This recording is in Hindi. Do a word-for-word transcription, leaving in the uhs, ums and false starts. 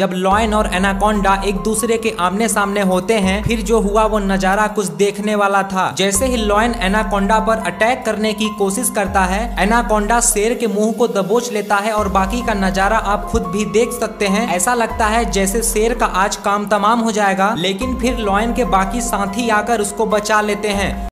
जब लॉयन और एनाकोंडा एक दूसरे के आमने सामने होते हैं, फिर जो हुआ वो नजारा कुछ देखने वाला था। जैसे ही लॉयन एनाकोंडा पर अटैक करने की कोशिश करता है, एनाकोंडा शेर के मुंह को दबोच लेता है और बाकी का नजारा आप खुद भी देख सकते हैं। ऐसा लगता है जैसे शेर का आज काम तमाम हो जाएगा, लेकिन फिर लॉयन के बाकी साथी आकर उसको बचा लेते हैं।